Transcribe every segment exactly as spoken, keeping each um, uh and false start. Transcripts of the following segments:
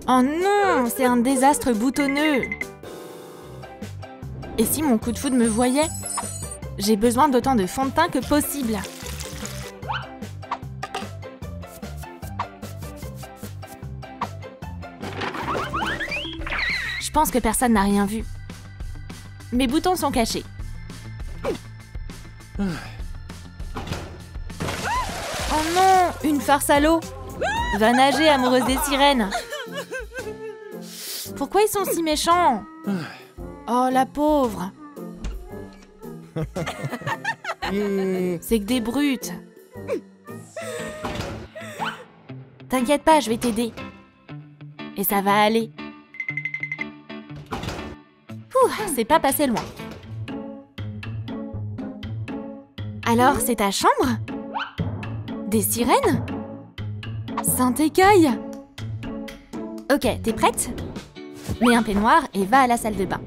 Oh non, c'est un désastre boutonneux. Et si mon coup de foudre me voyait? J'ai besoin d'autant de fond de teint que possible. Je pense que personne n'a rien vu. Mes boutons sont cachés. Oh non, une farce à l'eau. Va nager, amoureuse des sirènes. Pourquoi ils sont si méchants? Oh, la pauvre. C'est que des brutes. T'inquiète pas, je vais t'aider. Et ça va aller. Ouh, c'est pas passé loin. Alors, c'est ta chambre? Des sirènes? Sainte écaille! Ok, t'es prête? Mets un peignoir et va à la salle de bain.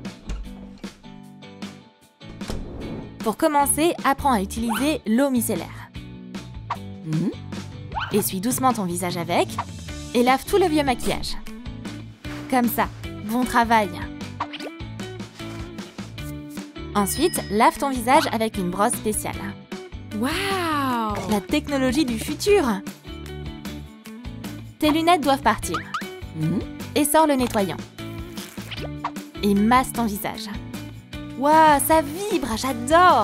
Pour commencer, apprends à utiliser l'eau micellaire. Mmh. Essuie doucement ton visage avec et lave tout le vieux maquillage. Comme ça, bon travail! Ensuite, lave ton visage avec une brosse spéciale. Waouh! La technologie du futur! Tes lunettes doivent partir. Mmh. Et sors le nettoyant. Et masse ton visage. Waouh, ça vibre, j'adore!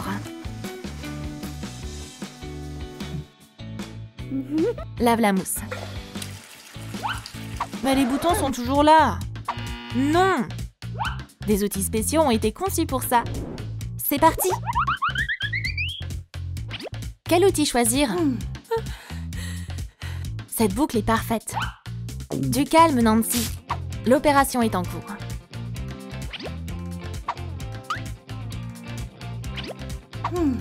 Mmh. Lave la mousse. Mais les boutons sont toujours là. Non! Des outils spéciaux ont été conçus pour ça. C'est parti! Quel outil choisir? Mmh. Cette boucle est parfaite. Du calme, Nancy. L'opération est en cours. Mmh.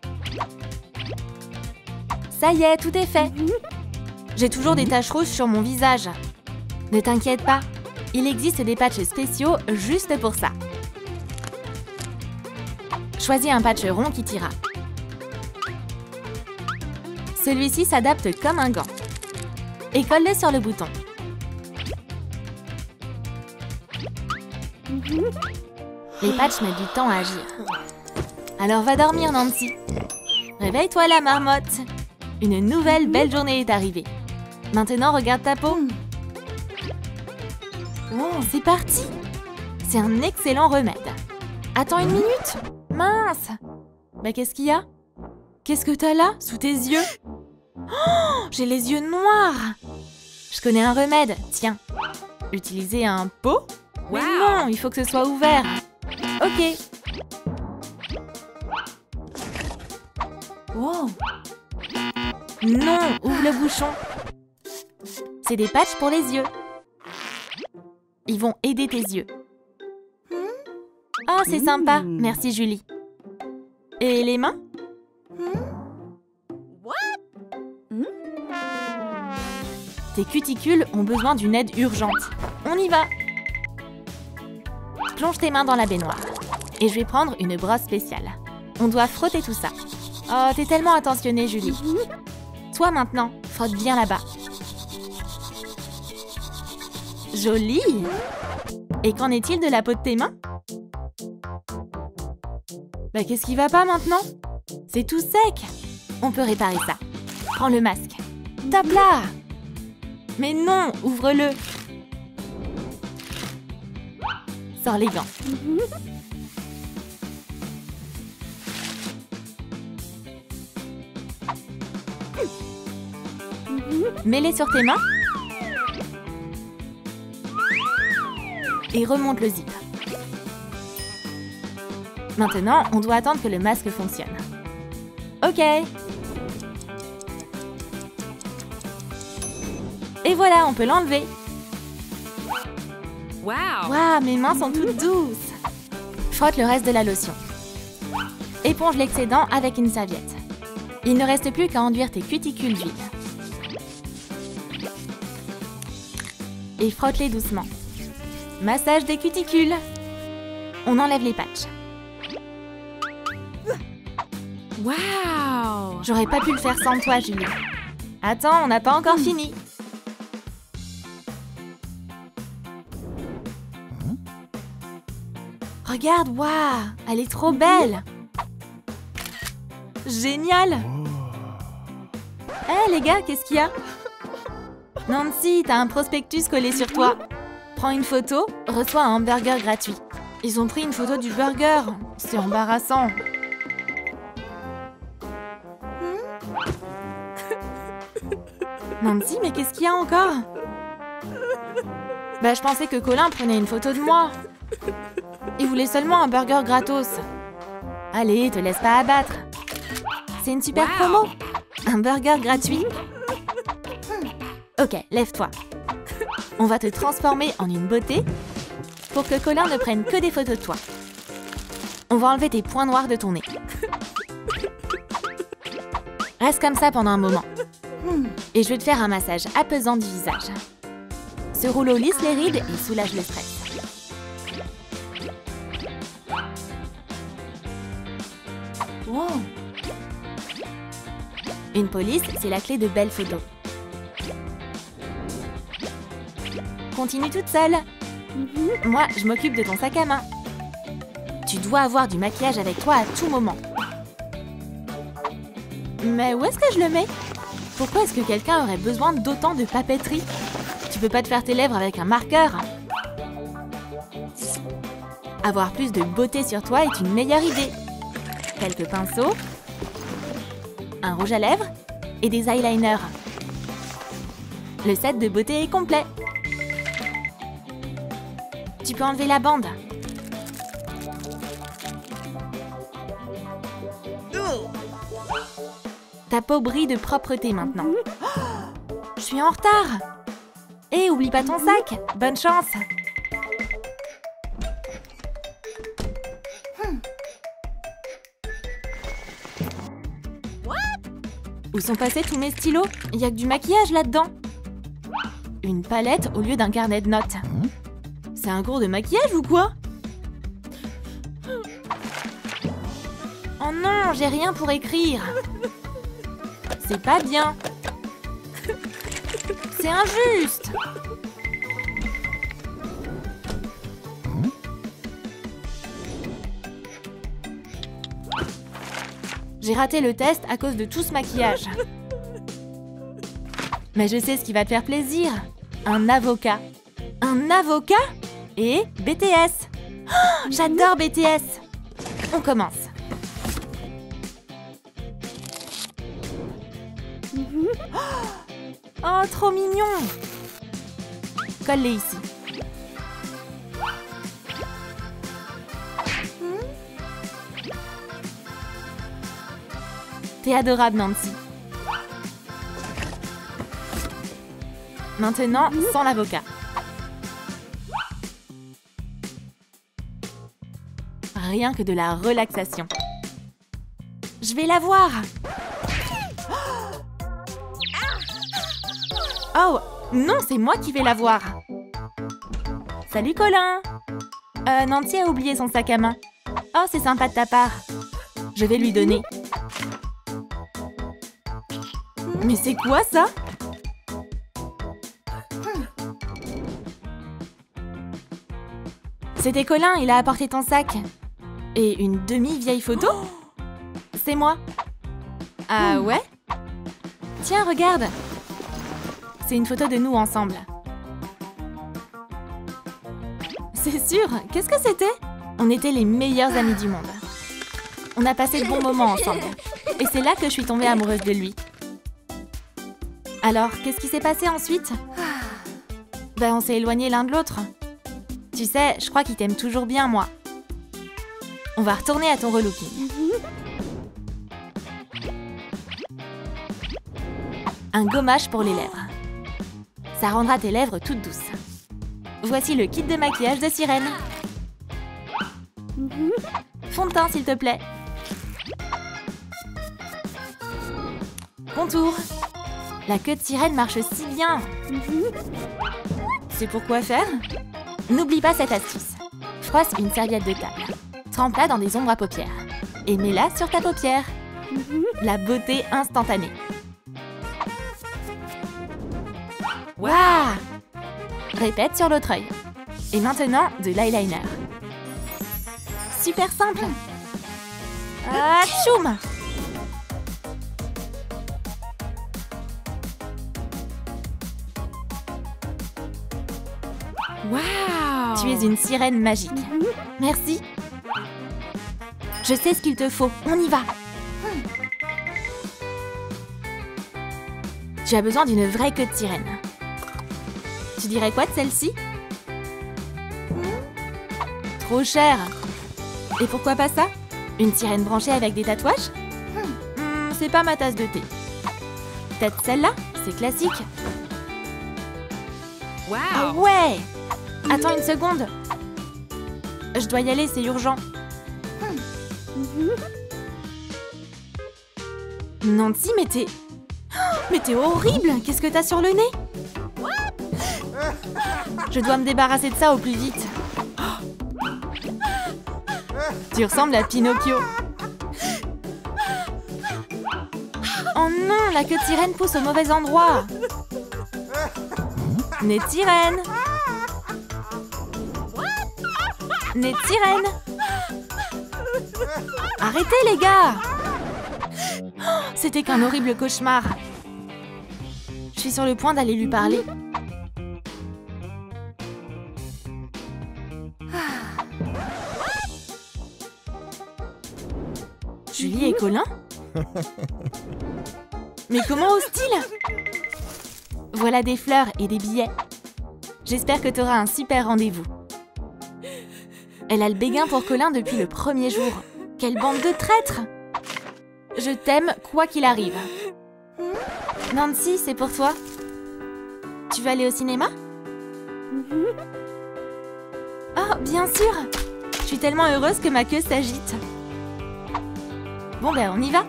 Ça y est, tout est fait. J'ai toujours des taches rouges sur mon visage. Ne t'inquiète pas, il existe des patchs spéciaux juste pour ça. Choisis un patch rond qui t'ira. Celui-ci s'adapte comme un gant. Et colle-le sur le bouton. Les patchs mettent du temps à agir. Alors va dormir, Nancy. Réveille-toi la marmotte. Une nouvelle belle journée est arrivée. Maintenant, regarde ta peau. Oh, c'est parti. C'est un excellent remède. Attends une minute. Mince. Bah, qu'est-ce qu'il y a? Qu'est-ce que t'as là, sous tes yeux? Oh, j'ai les yeux noirs. Je connais un remède. Tiens. Utiliser un pot? Mais non, il faut que ce soit ouvert. Ok. Wow. Non, ouvre le bouchon. C'est des patchs pour les yeux. Ils vont aider tes yeux. Oh, c'est sympa. Merci, Julie. Et les mains? Tes cuticules ont besoin d'une aide urgente. On y va! Plonge tes mains dans la baignoire. Et je vais prendre une brosse spéciale. On doit frotter tout ça. Oh, t'es tellement attentionnée, Julie. Toi, maintenant, frotte bien là-bas. Joli! Et qu'en est-il de la peau de tes mains? Bah, qu'est-ce qui va pas maintenant? C'est tout sec! On peut réparer ça. Prends le masque. Tape là! Mais non, ouvre-le. Sors les gants. Mets-les sur tes mains. Et remonte le zip. Maintenant, on doit attendre que le masque fonctionne. Ok. Et voilà, on peut l'enlever. Waouh! Waouh, mes mains sont toutes douces. Frotte le reste de la lotion. Éponge l'excédent avec une serviette. Il ne reste plus qu'à enduire tes cuticules d'huile. Et frotte-les doucement. Massage des cuticules. On enlève les patchs. Waouh! J'aurais pas pu le faire sans toi, Julie. Attends, on n'a pas encore fini. Regarde, waouh, elle est trop belle. Génial. Hé hey, les gars, qu'est-ce qu'il y a? Nancy, t'as un prospectus collé sur toi. Prends une photo, reçois un hamburger gratuit. Ils ont pris une photo du burger. C'est embarrassant. Nancy, mais qu'est-ce qu'il y a encore? Bah, je pensais que Colin prenait une photo de moi. Il voulait seulement un burger gratos. Allez, te laisse pas abattre. C'est une super promo. Un burger gratuit. Ok, lève-toi. On va te transformer en une beauté pour que Colin ne prenne que des photos de toi. On va enlever tes points noirs de ton nez. Reste comme ça pendant un moment. Et je vais te faire un massage apaisant du visage. Ce rouleau lisse les rides et soulage le stress. Wow. Une police, c'est la clé de belles photos. Continue toute seule. Moi, je m'occupe de ton sac à main. Tu dois avoir du maquillage avec toi à tout moment. Mais où est-ce que je le mets? Pourquoi est-ce que quelqu'un aurait besoin d'autant de papeterie? Tu peux pas te faire tes lèvres avec un marqueur. Avoir plus de beauté sur toi est une meilleure idée. Quelques pinceaux, un rouge à lèvres et des eyeliners. Le set de beauté est complet. Tu peux enlever la bande. Ta peau brille de propreté maintenant. Oh, je suis en retard. Hé, oublie pas ton sac. Bonne chance. Où sont passés tous mes stylos? Il y a que du maquillage là-dedans. Une palette au lieu d'un carnet de notes. C'est un cours de maquillage ou quoi? Oh non, j'ai rien pour écrire. C'est pas bien. C'est injuste. J'ai raté le test à cause de tout ce maquillage. Mais je sais ce qui va te faire plaisir. Un avocat. Un avocat? Et B T S. Oh, j'adore B T S. On commence. Oh, trop mignon. Colle-les ici. T'es adorable, Nancy. Maintenant, sans l'avocat. Rien que de la relaxation. Je vais la voir. Oh, non, c'est moi qui vais la voir. Salut, Colin. Euh, Nancy a oublié son sac à main. Oh, c'est sympa de ta part. Je vais lui donner. Mais c'est quoi ça? C'était Colin, il a apporté ton sac. Et une demi-vieille photo? C'est moi. Ah ouais? Tiens, regarde. C'est une photo de nous ensemble. C'est sûr, qu'est-ce que c'était? On était les meilleurs amis du monde. On a passé de bons moments ensemble. Et c'est là que je suis tombée amoureuse de lui. Alors, qu'est-ce qui s'est passé ensuite? Ben, on s'est éloignés l'un de l'autre. Tu sais, je crois qu'il t'aime toujours bien, moi. On va retourner à ton relooking. Un gommage pour les lèvres. Ça rendra tes lèvres toutes douces. Voici le kit de maquillage de sirène. Fond de teint, s'il te plaît. Contour. La queue de sirène marche si bien. C'est pour quoi faire? N'oublie pas cette astuce. Froisse une serviette de table. Trempe-la dans des ombres à paupières. Et mets-la sur ta paupière. La beauté instantanée. Waouh! Répète sur l'autre œil. Et maintenant, de l'eyeliner. super simple. Ah, tchoum! Wow! Tu es une sirène magique. Merci. Je sais ce qu'il te faut. On y va. Tu as besoin d'une vraie queue de sirène. Tu dirais quoi de celle-ci? Trop cher. Et pourquoi pas ça? Une sirène branchée avec des tatouages? Hmm, c'est pas ma tasse de thé. Peut-être celle-là? C'est classique. Wow! Ah ouais! Attends une seconde. Je dois y aller, c'est urgent. Nancy, mais t'es... Oh, mais t'es horrible! Qu'est-ce que t'as sur le nez? Je dois me débarrasser de ça au plus vite. Tu ressembles à Pinocchio. Oh non, la queue de sirène pousse au mauvais endroit. Nez de sirène. Nez de sirène. Arrêtez les gars. Oh, c'était qu'un horrible cauchemar. Je suis sur le point d'aller lui parler. Julie et Colin? Mais comment ose-t-il? Voilà des fleurs et des billets. J'espère que tu auras un super rendez-vous. Elle a le béguin pour Colin depuis le premier jour. Quelle bande de traîtres! Je t'aime quoi qu'il arrive. Nancy, c'est pour toi. Tu veux aller au cinéma? Oh, bien sûr! Je suis tellement heureuse que ma queue s'agite. Bon ben, on y va.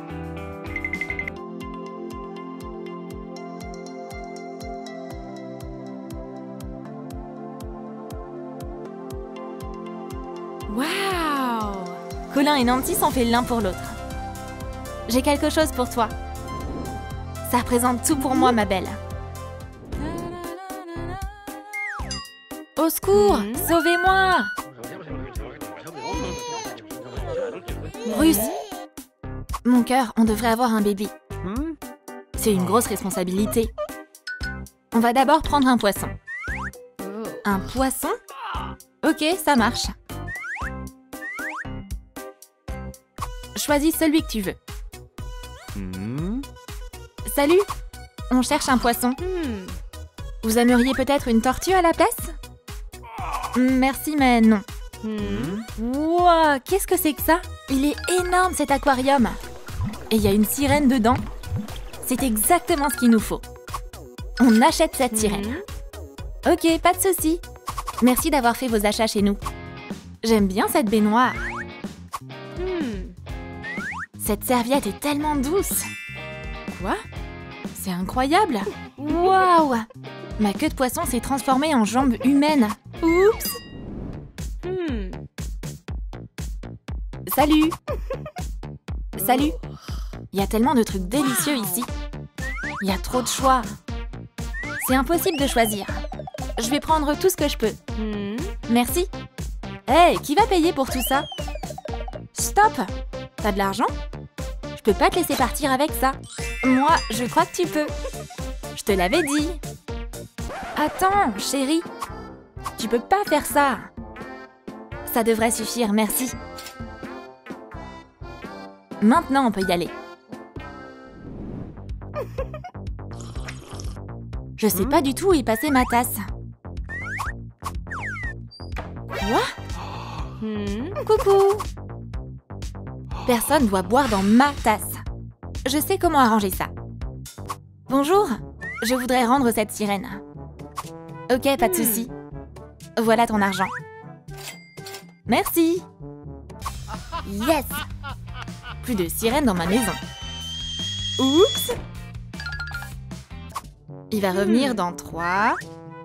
Wow! Colin et Nancy sont faits l'un pour l'autre. J'ai quelque chose pour toi. Ça représente tout pour moi, ma belle. Au secours! Mhm. Sauvez-moi! Bruce! Mon cœur, on devrait avoir un bébé. C'est une grosse responsabilité. On va d'abord prendre un poisson. Un poisson? Ok, ça marche. Choisis celui que tu veux. Salut! On cherche un poisson. Hmm. Vous aimeriez peut-être une tortue à la place? Merci, mais non. Hmm. Wow, qu'est-ce que c'est que ça? Il est énorme cet aquarium. Et il y a une sirène dedans. C'est exactement ce qu'il nous faut. On achète cette sirène. Ok, pas de souci. Merci d'avoir fait vos achats chez nous. J'aime bien cette baignoire. Hmm. Cette serviette est tellement douce. Quoi? C'est incroyable. Waouh! Ma queue de poisson s'est transformée en jambe humaine. Oups! Hmm. Salut! Salut! Il y a tellement de trucs délicieux ici. Il y a trop de choix. C'est impossible de choisir. Je vais prendre tout ce que je peux. Hmm. Merci. Hé, qui va payer pour tout ça? Stop! T'as de l'argent? Je peux pas te laisser partir avec ça. Moi, je crois que tu peux. Je te l'avais dit. Attends, chérie. Tu peux pas faire ça. Ça devrait suffire, merci. Maintenant, on peut y aller. Je sais pas du tout où est passée ma tasse. Quoi? Hmm. Coucou! Personne doit boire dans ma tasse. Je sais comment arranger ça. Bonjour, je voudrais rendre cette sirène. Ok, pas de souci. Voilà ton argent. Merci. Yes! Plus de sirène dans ma maison. Oups! Il va revenir dans trois,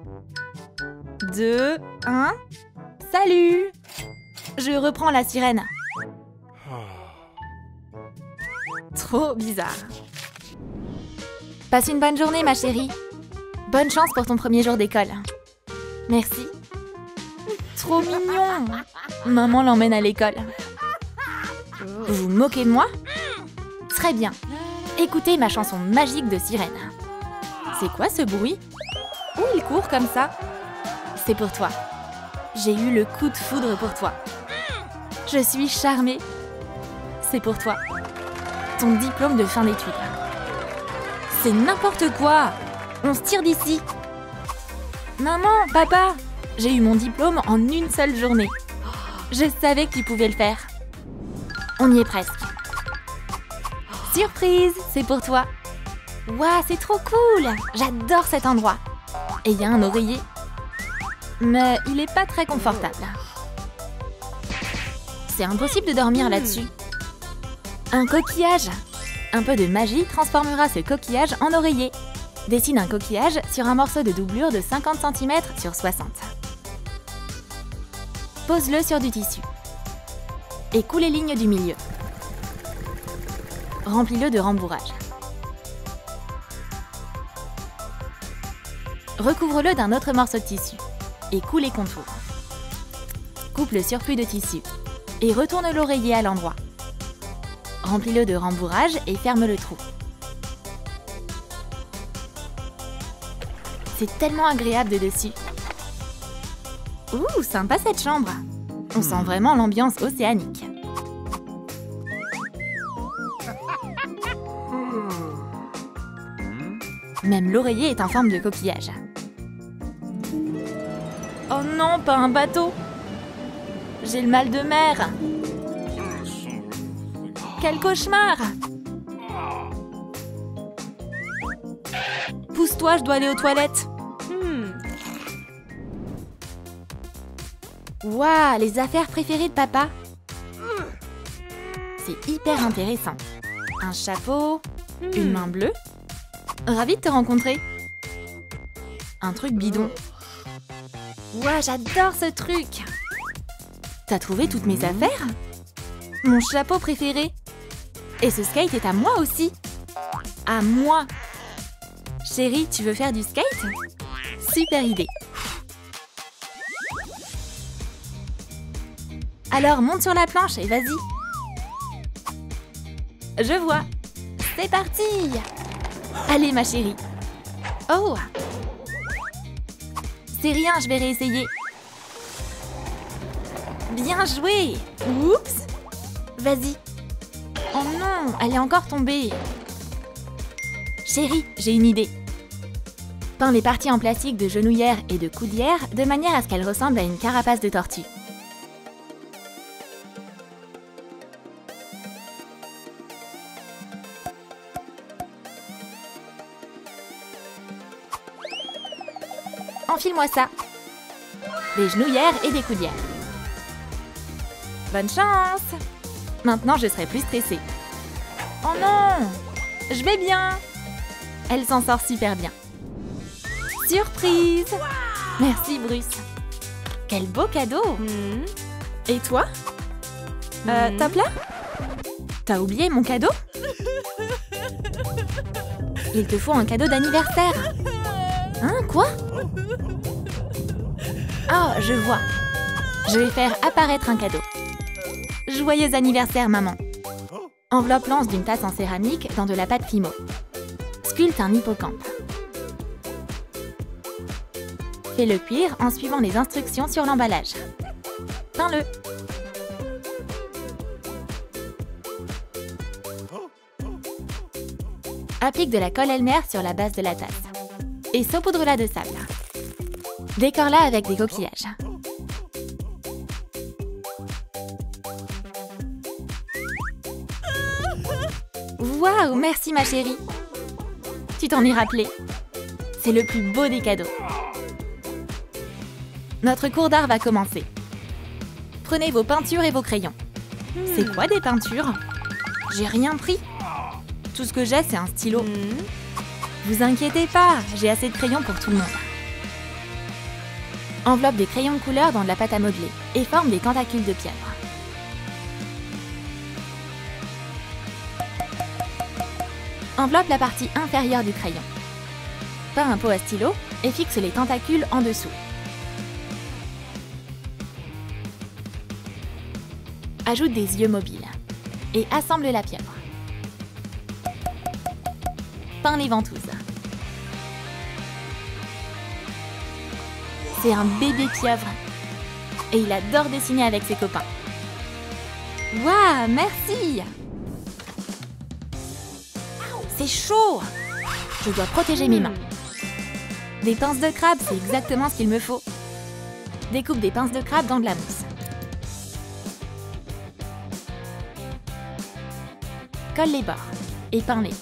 deux, un. Salut! Je reprends la sirène. Trop bizarre. Passe une bonne journée, ma chérie. Bonne chance pour ton premier jour d'école. Merci. Trop mignon. Maman l'emmène à l'école. Vous vous moquez de moi? Très bien. Écoutez ma chanson magique de sirène. C'est quoi ce bruit? Où il court comme ça? C'est pour toi. J'ai eu le coup de foudre pour toi. Je suis charmée. C'est pour toi. Ton diplôme de fin d'études. C'est n'importe quoi! On se tire d'ici. Maman, papa, j'ai eu mon diplôme en une seule journée. Je savais que tu pouvais le faire. On y est presque. Surprise, c'est pour toi. Waouh, c'est trop cool! J'adore cet endroit. Et il y a un oreiller. Mais il n'est pas très confortable. C'est impossible de dormir là-dessus. Un coquillage. Un peu de magie transformera ce coquillage en oreiller. Dessine un coquillage sur un morceau de doublure de cinquante centimètres sur soixante. Pose-le sur du tissu. Et coule les lignes du milieu. Remplis-le de rembourrage. Recouvre-le d'un autre morceau de tissu et coule les contours. Coupe le surplus de tissu et retourne l'oreiller à l'endroit. Remplis-le de rembourrage et ferme le trou. C'est tellement agréable de dessus. Ouh, sympa cette chambre. On sent vraiment l'ambiance océanique. Même l'oreiller est en forme de coquillage. Oh non, pas un bateau! J'ai le mal de mer! Quel cauchemar! Pousse-toi, je dois aller aux toilettes. Hmm. Waouh, les affaires préférées de papa. C'est hyper intéressant. Un chapeau, Hmm. une main bleue. Ravie de te rencontrer. Un truc bidon. Waouh, j'adore ce truc. T'as trouvé toutes mes affaires? Mon chapeau préféré. Et ce skate est à moi aussi. À moi. Chérie, tu veux faire du skate? Super idée. Alors monte sur la planche et vas-y. Je vois. C'est parti. Allez ma chérie. Oh. C'est rien, je vais réessayer. Bien joué. Oups. Vas-y. Oh non, elle est encore tombée. Chérie, j'ai une idée. Peins les parties en plastique de genouillère et de coudière de manière à ce qu'elles ressemblent à une carapace de tortue. Enfile-moi ça. Des genouillères et des coudières. Bonne chance! Maintenant, je serai plus stressée. Oh non! Je vais bien! Elle s'en sort super bien. Surprise! Merci, Bruce. Quel beau cadeau! Hmm. Et toi? Euh, Hmm. top là? T'as oublié mon cadeau? Il te faut un cadeau d'anniversaire. Hein, quoi? Ah, je vois. Je vais faire apparaître un cadeau. Joyeux anniversaire, maman. Enveloppe lance d'une tasse en céramique dans de la pâte Fimo. Sculpte un hippocampe. Fais-le cuire en suivant les instructions sur l'emballage. Peins-le. Applique de la colle Elmer sur la base de la tasse. Et saupoudre-la de sable. Décore-la avec des coquillages. Waouh, merci ma chérie. Tu t'en es rappelé. C'est le plus beau des cadeaux. Notre cours d'art va commencer. Prenez vos peintures et vos crayons. C'est quoi des peintures? J'ai rien pris. Tout ce que j'ai, c'est un stylo. Hmm. Vous inquiétez pas, j'ai assez de crayons pour tout le monde. Enveloppe des crayons de couleur dans de la pâte à modeler et forme des tentacules de pieuvre. Enveloppe la partie inférieure du crayon. Peins un pot à stylo et fixe les tentacules en dessous. Ajoute des yeux mobiles. et assemble la pieuvre. Peins les ventouses. C'est un bébé pieuvre. Et il adore dessiner avec ses copains. Waouh, merci! C'est chaud! Je dois protéger mes mains. Des pinces de crabe, c'est exactement ce qu'il me faut. Découpe des pinces de crabe dans de la mousse. Colle les bords et peins-les.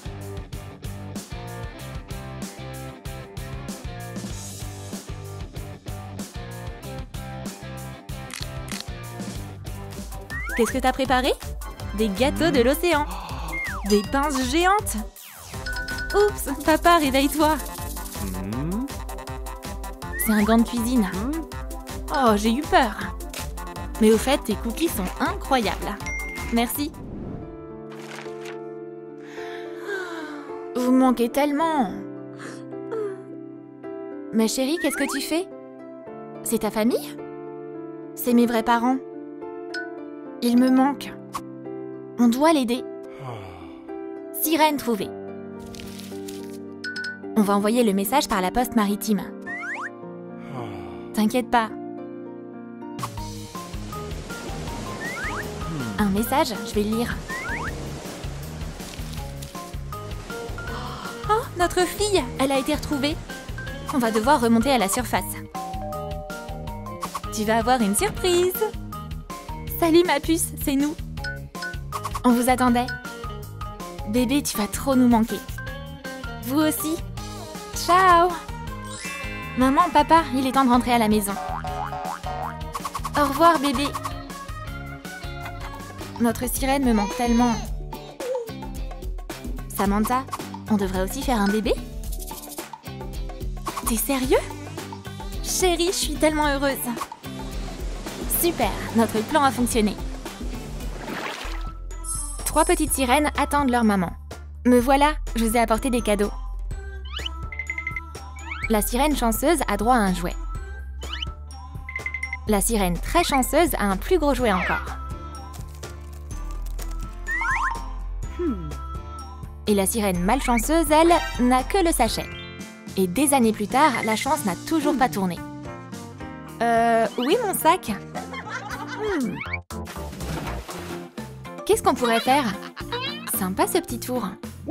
Qu'est-ce que t'as préparé? Des gâteaux de l'océan. Des pinces géantes. Oups, papa, réveille-toi. C'est un gant de cuisine. Oh, j'ai eu peur. Mais au fait, tes cookies sont incroyables. Merci. Vous me manquez tellement. Ma chérie, qu'est-ce que tu fais? C'est ta famille? C'est mes vrais parents. Il me manque. On doit l'aider. Sirène trouvée. On va envoyer le message par la poste maritime. T'inquiète pas. Un message, je vais le lire. Oh, notre fille, elle a été retrouvée. On va devoir remonter à la surface. Tu vas avoir une surprise. Salut ma puce, c'est nous. On vous attendait. Bébé, tu vas trop nous manquer. Vous aussi. Ciao. Maman, papa, il est temps de rentrer à la maison. Au revoir bébé. Notre sirène me manque tellement. Samantha, on devrait aussi faire un bébé? T'es sérieux? Chérie, je suis tellement heureuse. Super, notre plan a fonctionné. Trois petites sirènes attendent leur maman. Me voilà, je vous ai apporté des cadeaux. La sirène chanceuse a droit à un jouet. La sirène très chanceuse a un plus gros jouet encore. Et la sirène malchanceuse, elle, n'a que le sachet. Et des années plus tard, la chance n'a toujours pas tourné. Euh, oui, mon sac. Hmm. Qu'est-ce qu'on pourrait faire? Sympa ce petit tour.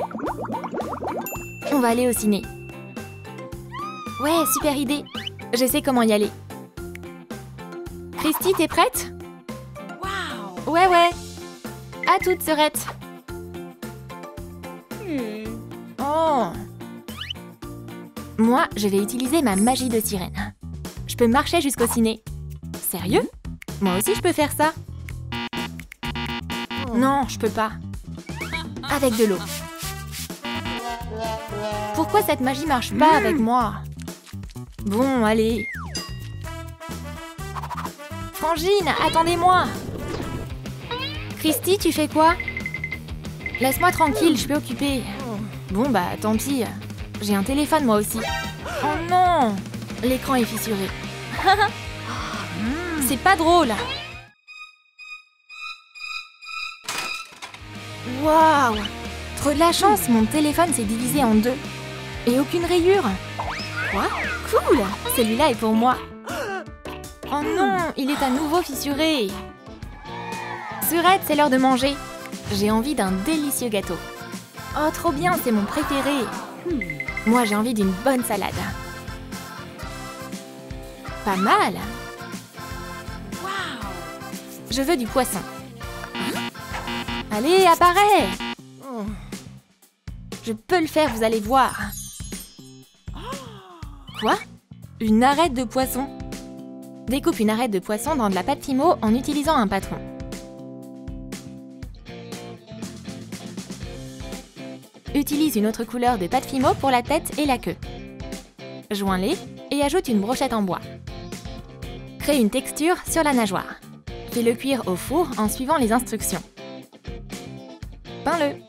On va aller au ciné. Ouais, super idée. Je sais comment y aller. Christy, t'es prête? Wow. Ouais, ouais. À toutes, Serette. Hmm. Oh. Moi, je vais utiliser ma magie de sirène. Je peux marcher jusqu'au ciné. Sérieux? Moi aussi, je peux faire ça. Non, je peux pas. Avec de l'eau. Pourquoi cette magie marche pas avec moi? Bon, allez. Frangine, attendez-moi. Christy, tu fais quoi? Laisse-moi tranquille, je suis occupée. Bon, bah, tant pis. J'ai un téléphone, moi aussi. Oh non! L'écran est fissuré. C'est pas drôle. Waouh! Trop de la chance, mon téléphone s'est divisé en deux. Et aucune rayure. Quoi? Cool! Celui-là est pour moi. Oh non, il est à nouveau fissuré. Surette, c'est l'heure de manger. J'ai envie d'un délicieux gâteau. Oh, trop bien, c'est mon préféré. Moi, j'ai envie d'une bonne salade. Pas mal. Wow. Je veux du poisson. Allez, apparaît. Je peux le faire, vous allez voir. Quoi? Une arête de poisson? Découpe une arête de poisson dans de la pâte Fimo en utilisant un patron. Utilise une autre couleur de pâte Fimo pour la tête et la queue. Joins-les et ajoute une brochette en bois. Crée une texture sur la nageoire. Fais-le cuire au four en suivant les instructions. Peins-le.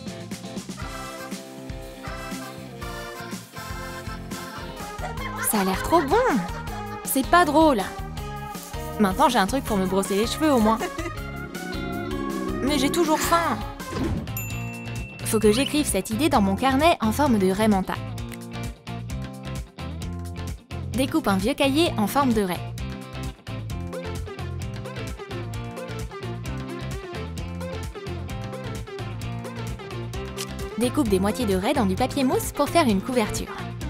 Ça a l'air trop bon. C'est pas drôle. Maintenant, j'ai un truc pour me brosser les cheveux au moins. Mais j'ai toujours faim. Faut que j'écrive cette idée dans mon carnet en forme de raie manta. Découpe un vieux cahier en forme de raie. Découpe des moitiés de raie dans du papier mousse pour faire une couverture.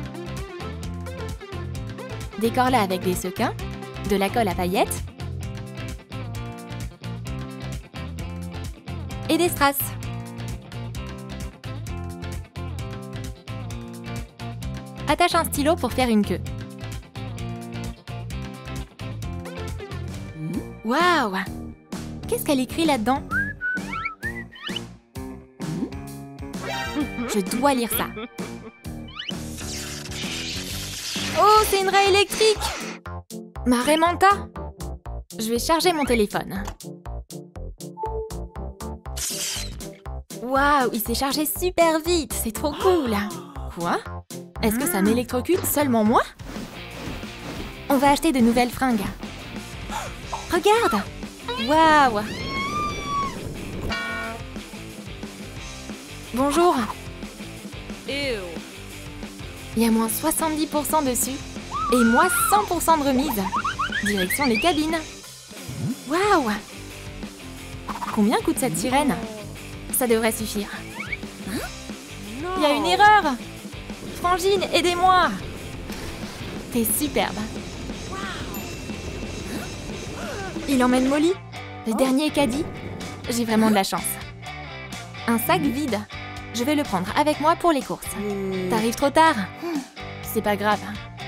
Décore-la avec des sequins, de la colle à paillettes et des strass. Attache un stylo pour faire une queue. Waouh! Qu'est-ce qu'elle écrit là-dedans? Je dois lire ça. Oh, c'est une raie électrique! Ma raie manta! Je vais charger mon téléphone. Waouh, il s'est chargé super vite, c'est trop cool! Quoi? Est-ce que ça m'électrocute seulement moi? On va acheter de nouvelles fringues. Regarde! Waouh! Bonjour! Ew. Il y a moins soixante-dix pour cent dessus et moins cent pour cent de remise. Direction les cabines. Waouh! Combien coûte cette sirène? Ça devrait suffire. Il y a une erreur! Frangine, aidez-moi! T'es superbe. Il emmène Molly, le dernier caddie. J'ai vraiment de la chance. Un sac vide. Je vais le prendre avec moi pour les courses. T'arrives trop tard. C'est pas grave.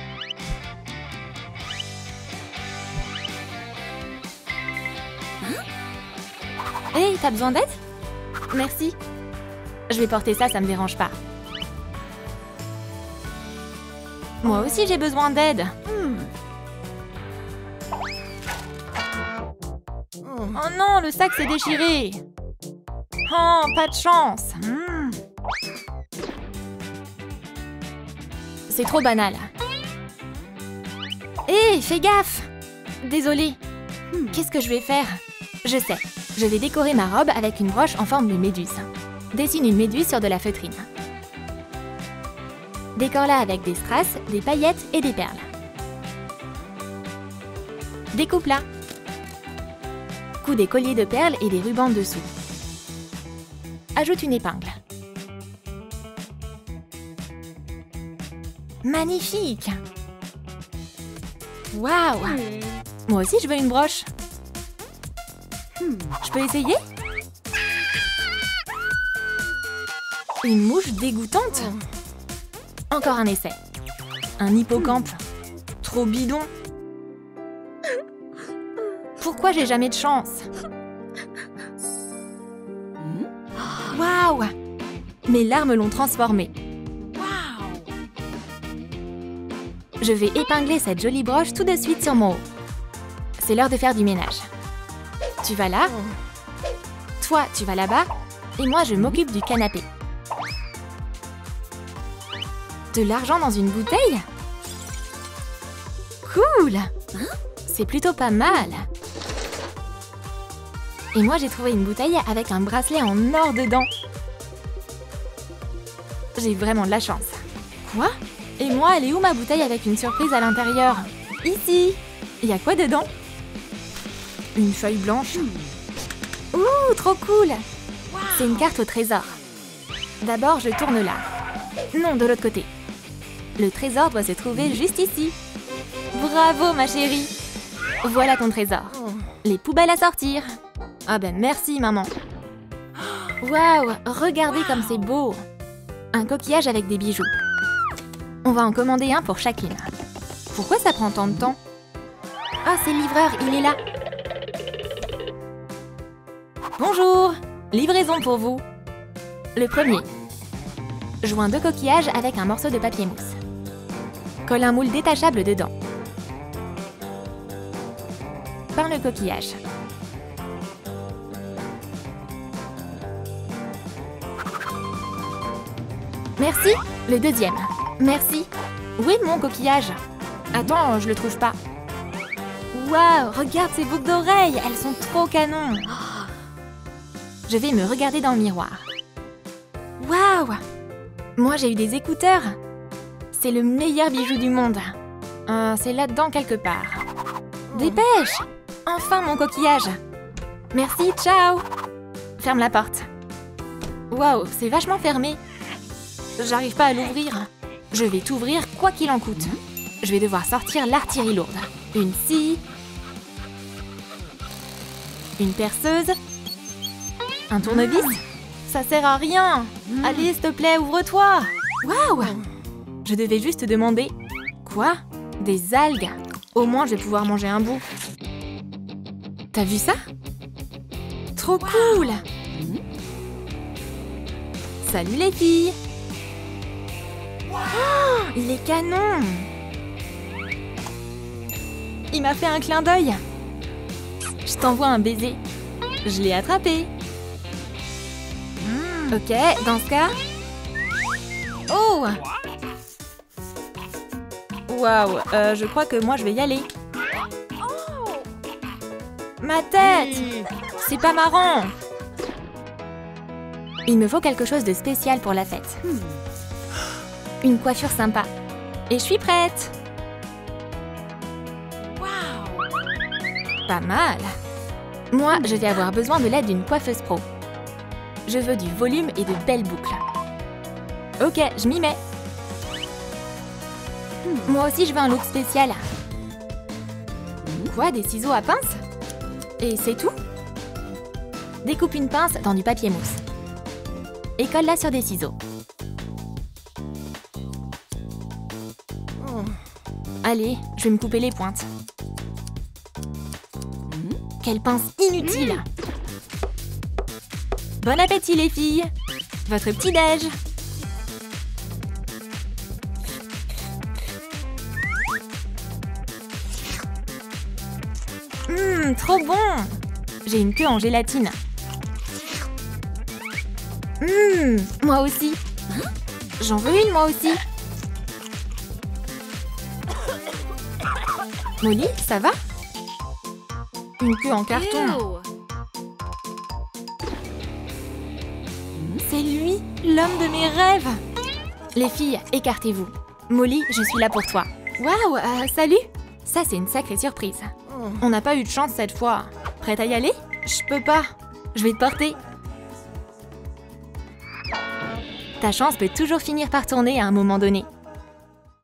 Hey, t'as besoin d'aide? Merci. Je vais porter ça, ça me dérange pas. Moi aussi, j'ai besoin d'aide. Oh non, le sac s'est déchiré. Oh, pas de chance. C'est trop banal. Hé, fais gaffe. Désolée. Qu'est-ce que je vais faire? Je sais. Je vais décorer ma robe avec une broche en forme de méduse. Dessine une méduse sur de la feutrine. Décore-la avec des strass, des paillettes et des perles. Découpe-la. Couds des colliers de perles et des rubans dessous. Ajoute une épingle. Magnifique! Waouh! Moi aussi, je veux une broche. Je peux essayer? Une mouche dégoûtante? Encore un essai. Un hippocampe. Trop bidon. Pourquoi j'ai jamais de chance? Waouh! Mes larmes l'ont transformée. Je vais épingler cette jolie broche tout de suite sur mon haut. C'est l'heure de faire du ménage. Tu vas là. Toi, tu vas là-bas. Et moi, je m'occupe du canapé. De l'argent dans une bouteille? Cool! C'est plutôt pas mal. Et moi, j'ai trouvé une bouteille avec un bracelet en or dedans. J'ai vraiment de la chance. Quoi? Et moi, elle est où ma bouteille avec une surprise à l'intérieur? Ici! Il y a quoi dedans? Une feuille blanche. Ouh, trop cool! C'est une carte au trésor. D'abord, je tourne là. Non, de l'autre côté. Le trésor doit se trouver juste ici. Bravo, ma chérie! Voilà ton trésor. Les poubelles à sortir. Ah ben merci, maman. Waouh, regardez comme c'est beau. Un coquillage avec des bijoux. On va en commander un pour chacune. Pourquoi ça prend tant de temps? Ah, c'est le livreur, il est là. Bonjour, livraison pour vous. Le premier. Joins deux coquillages avec un morceau de papier mousse. Colle un moule détachable dedans. Peins le coquillage. Merci. Le deuxième. Merci. Où est mon coquillage? Attends, je le trouve pas. Waouh, regarde ces boucles d'oreilles, elles sont trop canon. Je vais me regarder dans le miroir. Waouh! Moi, j'ai eu des écouteurs. C'est le meilleur bijou du monde. Euh, c'est là-dedans quelque part. Dépêche! Enfin, mon coquillage. Merci, ciao! Ferme la porte. Waouh, c'est vachement fermé. J'arrive pas à l'ouvrir. Je vais t'ouvrir quoi qu'il en coûte. Je vais devoir sortir l'artillerie lourde. Une scie. Une perceuse. Un tournevis. Ça sert à rien. Allez, s'il te plaît, ouvre-toi. Waouh! Je devais juste demander... Quoi? Des algues? Au moins, je vais pouvoir manger un bout. T'as vu ça? Trop cool! Salut les filles! Oh, il est canon! Il m'a fait un clin d'œil. Je t'envoie un baiser. Je l'ai attrapé. Ok, dans ce cas... Oh! Waouh, euh, je crois que moi je vais y aller. Ma tête! C'est pas marrant! Il me faut quelque chose de spécial pour la fête. Une coiffure sympa. Et je suis prête! Pas mal! Moi, je vais avoir besoin de l'aide d'une coiffeuse pro. Je veux du volume et de belles boucles. Ok, je m'y mets. Moi aussi, je veux un look spécial. Quoi, des ciseaux à pince? Et c'est tout? Découpe une pince dans du papier mousse. Et colle-la sur des ciseaux. Allez, je vais me couper les pointes. Quelle pince inutile! Bon appétit les filles! Votre petit-déj! Hum, trop bon! J'ai une queue en gélatine. Hum, moi aussi. J'en veux une, moi aussi. Molly, ça va? Une queue en carton. Ew. C'est lui, l'homme de mes rêves. Les filles, écartez-vous. Molly, je suis là pour toi. Waouh, euh, salut! Ça, c'est une sacrée surprise. On n'a pas eu de chance cette fois. Prête à y aller? Je peux pas. Je vais te porter. Ta chance peut toujours finir par tourner à un moment donné.